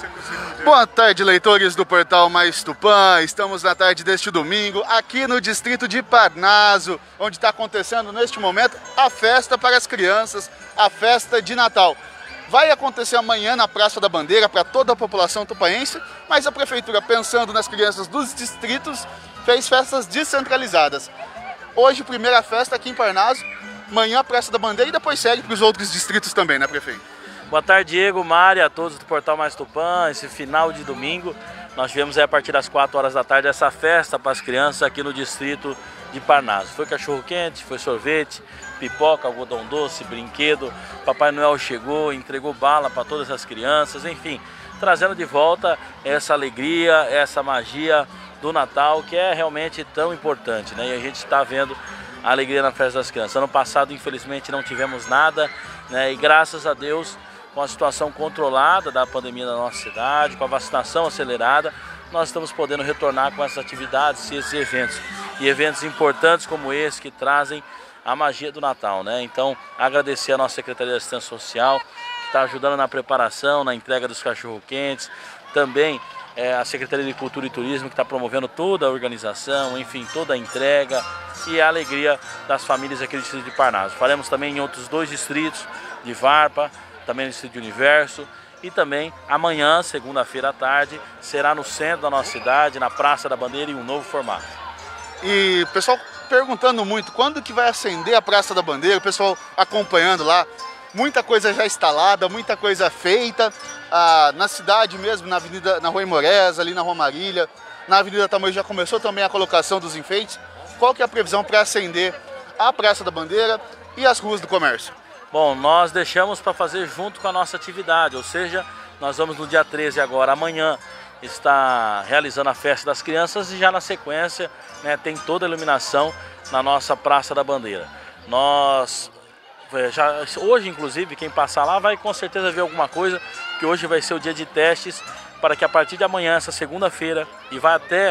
Boa tarde, leitores do Portal Mais Tupã. Estamos na tarde deste domingo, aqui no distrito de Parnaso, onde está acontecendo neste momento a festa para as crianças, a festa de Natal. Vai acontecer amanhã na Praça da Bandeira para toda a população tupaense, mas a prefeitura, pensando nas crianças dos distritos, fez festas descentralizadas. Hoje, primeira festa aqui em Parnaso, amanhã a Praça da Bandeira e depois segue para os outros distritos também, né, prefeito? Boa tarde, Diego, Mari, a todos do Portal Mais Tupã. Esse final de domingo, nós tivemos aí, a partir das 4 horas da tarde essa festa para as crianças aqui no distrito de Parnaso. Foi cachorro quente, foi sorvete, pipoca, algodão doce, brinquedo. Papai Noel chegou, entregou bala para todas as crianças, enfim, trazendo de volta essa alegria, essa magia do Natal, que é realmente tão importante, né? E a gente está vendo a alegria na festa das crianças. Ano passado, infelizmente, não tivemos nada, né? E graças a Deus, com a situação controlada da pandemia na nossa cidade, com a vacinação acelerada, nós estamos podendo retornar com essas atividades e esses eventos. E eventos importantes como esse, que trazem a magia do Natal, né? Então, agradecer a nossa Secretaria de Assistência Social, que está ajudando na preparação, na entrega dos cachorro-quentes, também a Secretaria de Cultura e Turismo, que está promovendo toda a organização, enfim, toda a entrega e a alegria das famílias aqui do distrito de Parnaso. Faremos também em outros 2 distritos, de Varpa, também no distrito de Universo, e também amanhã, segunda-feira à tarde, será no centro da nossa cidade, na Praça da Bandeira, em um novo formato. E o pessoal perguntando muito, quando que vai acender a Praça da Bandeira, o pessoal acompanhando lá, muita coisa já instalada, muita coisa feita, na cidade mesmo, na Avenida, na Rua Imorés, ali na Rua Marília, na Avenida Tamoio já começou também a colocação dos enfeites. Qual que é a previsão para acender a Praça da Bandeira e as ruas do comércio? Bom, nós deixamos para fazer junto com a nossa atividade, ou seja, nós vamos no dia 13 agora, amanhã, está realizando a festa das crianças e já na sequência, né, tem toda a iluminação na nossa Praça da Bandeira. Hoje, inclusive, quem passar lá vai com certeza ver alguma coisa, que hoje vai ser o dia de testes, para que a partir de amanhã, essa segunda-feira, e vai até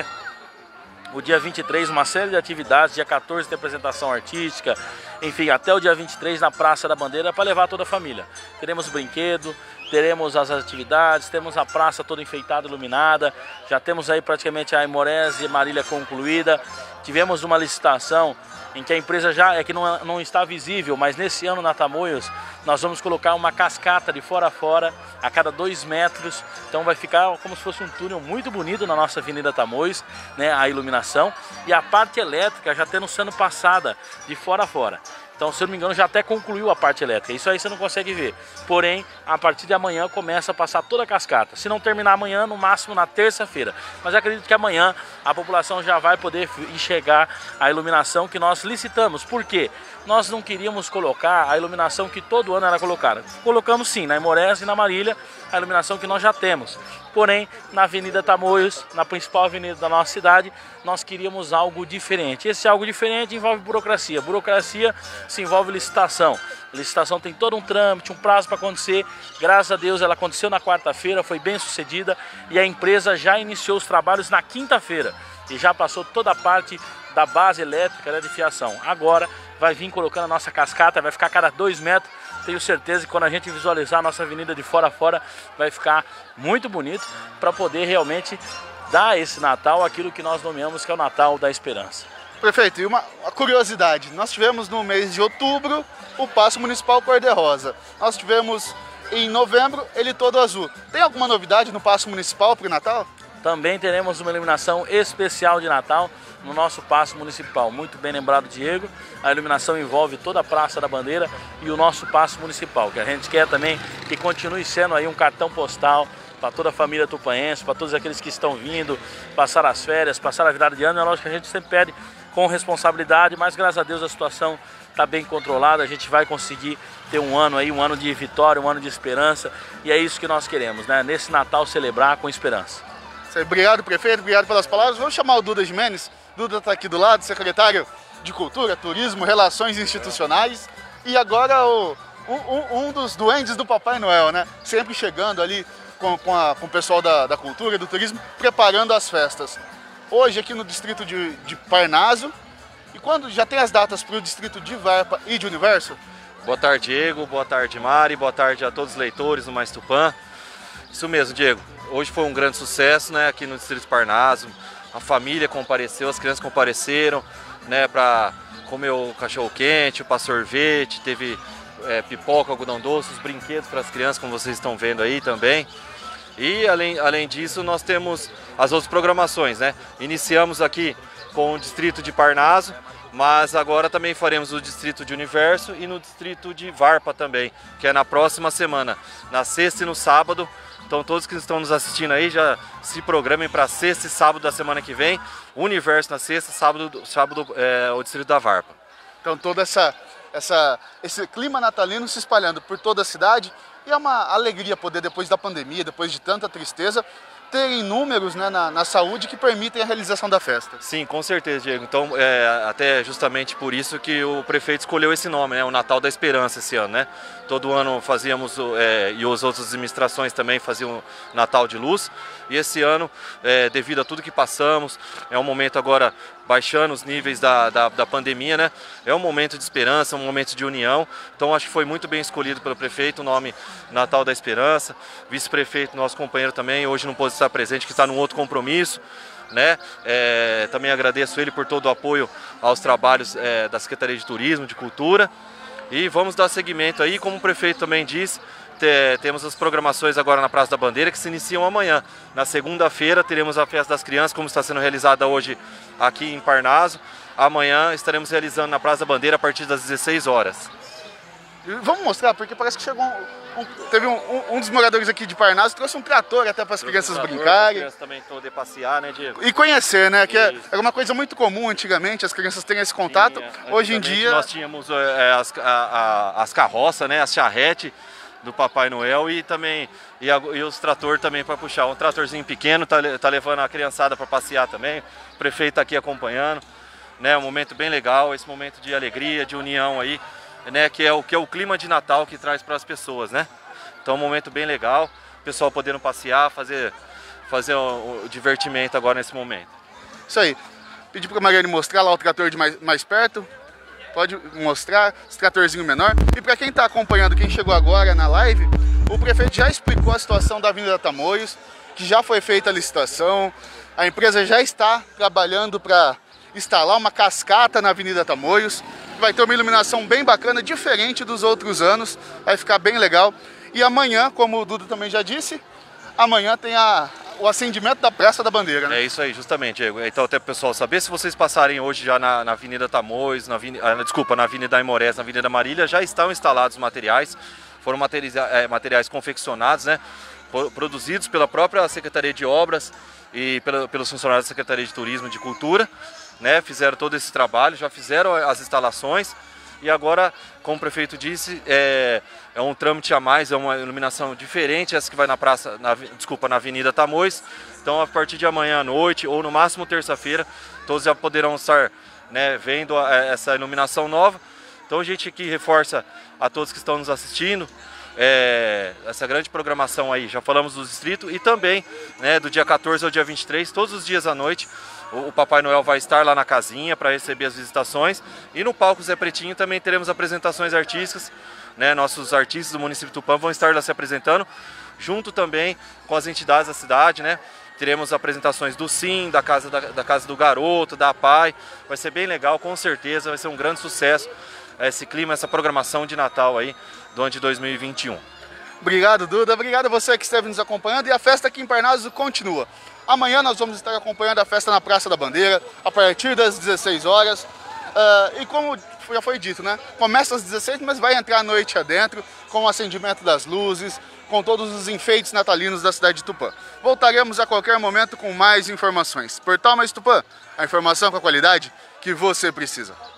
o dia 23, uma série de atividades, dia 14 tem apresentação artística, enfim, até o dia 23 na Praça da Bandeira para levar toda a família. Teremos brinquedo, teremos as atividades, temos a praça toda enfeitada, iluminada, já temos aí praticamente a Imorés e Marília concluída. Tivemos uma licitação em que a empresa já que não está visível, mas nesse ano na Tamoios nós vamos colocar uma cascata de fora a fora a cada 2 metros, então vai ficar como se fosse um túnel muito bonito na nossa Avenida Tamoios, né, a iluminação, e a parte elétrica já tendo sendo passada de fora a fora. Então, se eu não me engano, já até concluiu a parte elétrica. Isso aí você não consegue ver. Porém, a partir de amanhã começa a passar toda a cascata. Se não terminar amanhã, no máximo na terça-feira. Mas acredito que amanhã a população já vai poder enxergar a iluminação que nós licitamos. Por quê? Nós não queríamos colocar a iluminação que todo ano era colocada. Colocamos sim, na Imorés e na Marília, a iluminação que nós já temos. Porém, na Avenida Tamoios, na principal avenida da nossa cidade, nós queríamos algo diferente. Esse algo diferente envolve burocracia. Burocracia se envolve licitação. A licitação tem todo um trâmite, um prazo para acontecer. Graças a Deus ela aconteceu na quarta-feira, foi bem sucedida e a empresa já iniciou os trabalhos na quinta-feira e já passou toda a parte da base elétrica, né, de fiação. Agora vai vir colocando a nossa cascata, vai ficar a cada 2 metros. Tenho certeza que quando a gente visualizar a nossa avenida de fora a fora vai ficar muito bonito para poder realmente dar esse Natal aquilo que nós nomeamos que é o Natal da Esperança. Prefeito, e uma curiosidade, nós tivemos no mês de outubro o Paço Municipal Cor-de-Rosa. Nós tivemos em novembro ele todo azul. Tem alguma novidade no Paço Municipal para o Natal? Também teremos uma iluminação especial de Natal no nosso Paço Municipal. Muito bem lembrado, Diego. A iluminação envolve toda a Praça da Bandeira e o nosso Paço Municipal, que a gente quer também que continue sendo aí um cartão postal para toda a família tupaense, para todos aqueles que estão vindo, passar as férias, passar a virada de ano. É lógico que a gente sempre pede com responsabilidade, mas graças a Deus a situação está bem controlada, a gente vai conseguir ter um ano aí, um ano de vitória, um ano de esperança, e é isso que nós queremos, né? Nesse Natal celebrar com esperança. Obrigado, prefeito, obrigado pelas palavras. Vamos chamar o Duda Jimenez. Duda está aqui do lado, secretário de Cultura, Turismo, Relações Institucionais, e agora um dos duendes do Papai Noel, né? Sempre chegando ali com o pessoal da cultura e do turismo, preparando as festas. Hoje aqui no distrito de Parnaso, e quando já tem as datas para o distrito de Varpa e de Universo? Boa tarde, Diego, boa tarde, Mari, boa tarde a todos os leitores do Mais Tupã. Isso mesmo, Diego. hoje foi um grande sucesso, né, aqui no Distrito de Parnaso. A família compareceu, as crianças compareceram, né, para comer o cachorro-quente, para sorvete, teve pipoca, algodão doce, os brinquedos para as crianças, como vocês estão vendo aí também. E além disso, nós temos as outras programações, né? Iniciamos aqui com o Distrito de Parnaso, mas agora também faremos o Distrito de Universo e no Distrito de Varpa também, que é na próxima semana, na sexta e no sábado. Então todos que estão nos assistindo aí já se programem para sexta e sábado da semana que vem, Universo na sexta, sábado o Distrito da Varpa. Então todo esse clima natalino se espalhando por toda a cidade, e é uma alegria poder, depois da pandemia, depois de tanta tristeza, terem números, né, na saúde que permitem a realização da festa. Sim, com certeza, Diego. Então, até justamente por isso que o prefeito escolheu esse nome, né, o Natal da Esperança esse ano, né? Todo ano fazíamos, e as outras administrações também faziam Natal de Luz, e esse ano, devido a tudo que passamos, é um momento agora baixando os níveis da pandemia, né? É um momento de esperança, um momento de união. Então acho que foi muito bem escolhido pelo prefeito o nome Natal da Esperança. Vice-prefeito, nosso companheiro também, hoje não pôde estar presente, que está num outro compromisso, né? Também agradeço ele por todo o apoio aos trabalhos da Secretaria de Turismo, de Cultura. E vamos dar seguimento aí, como o prefeito também disse, temos as programações agora na Praça da Bandeira que se iniciam amanhã. Na segunda-feira teremos a Festa das Crianças, como está sendo realizada hoje aqui em Parnaso. Amanhã estaremos realizando na Praça da Bandeira a partir das 16 horas. Vamos mostrar, porque parece que chegou teve um dos moradores aqui de Parnaso, trouxe um trator até para as crianças brincarem. Para as crianças também poder passear, né, Diego? E conhecer, né? Que era uma coisa muito comum antigamente, as crianças terem esse contato. Sim, hoje em dia nós tínhamos as carroças, né, as charretes do Papai Noel e também e os trator também para puxar. Um tratorzinho pequeno tá levando a criançada para passear também. O prefeito tá aqui acompanhando, né? Um momento bem legal, esse momento de alegria, de união aí, né? Que é o clima de Natal que traz para as pessoas, né? Então um momento bem legal, o pessoal podendo passear, fazer o divertimento agora nesse momento. Isso aí. Pedi para a Mariane mostrar lá o trator de mais perto. Pode mostrar esse tratorzinho menor. E para quem está acompanhando, quem chegou agora na live, o prefeito já explicou a situação da Avenida Tamoios, que já foi feita a licitação. A empresa já está trabalhando para instalar uma cascata na Avenida Tamoios. Vai ter uma iluminação bem bacana, diferente dos outros anos. Vai ficar bem legal. E amanhã, como o Duda também já disse, amanhã tem o acendimento da Praça da Bandeira, né? É isso aí, justamente, Diego. Então, até para o pessoal saber, se vocês passarem hoje já na Avenida Tamoios, na Avenida Aimorés, na Avenida Marília, já estão instalados materiais, foram materiais confeccionados, né? Produzidos pela própria Secretaria de Obras e pelos funcionários da Secretaria de Turismo e de Cultura, né? Fizeram todo esse trabalho, já fizeram as instalações. E agora, como o prefeito disse, é um trâmite a mais, é uma iluminação diferente, essa que vai na Avenida Tamoios. Então, a partir de amanhã à noite, ou no máximo terça-feira, todos já poderão estar, né, vendo essa iluminação nova. Então, a gente aqui reforça a todos que estão nos assistindo, essa grande programação aí. Já falamos do distrito e também, né, do dia 14 ao dia 23, todos os dias à noite, o Papai Noel vai estar lá na casinha para receber as visitações. E no palco Zé Pretinho também teremos apresentações artísticas, né? Nossos artistas do município de Tupã vão estar lá se apresentando, junto também com as entidades da cidade, né? Teremos apresentações do Sim, da Casa do Garoto, da PAI. Vai ser bem legal, com certeza, vai ser um grande sucesso esse clima, essa programação de Natal aí do ano de 2021. Obrigado, Duda. Obrigado a você que esteve nos acompanhando. E a festa aqui em Parnaso continua. Amanhã nós vamos estar acompanhando a festa na Praça da Bandeira, a partir das 16 horas. E como já foi dito, né? Começa às 16, mas vai entrar à noite adentro, com o acendimento das luzes, com todos os enfeites natalinos da cidade de Tupã. Voltaremos a qualquer momento com mais informações. Portal Mais Tupã, a informação com a qualidade que você precisa.